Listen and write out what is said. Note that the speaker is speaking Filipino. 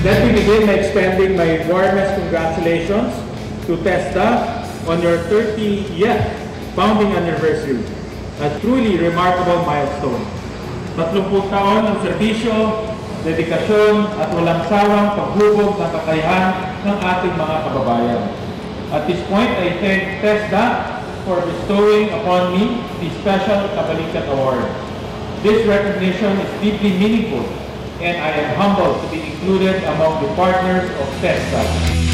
Let me begin by extending my warmest congratulations to TESDA on your 30th founding anniversary. A truly remarkable milestone. 30 taon ng serbisyo, dedikasyon at walang sawang paghubog ng kakayahan ng ating mga kababayan. At this point, I thank TESDA for bestowing upon me the Special Kabalikat Award. This recognition is deeply meaningful, and I am humbled to be included among the partners of TESDA.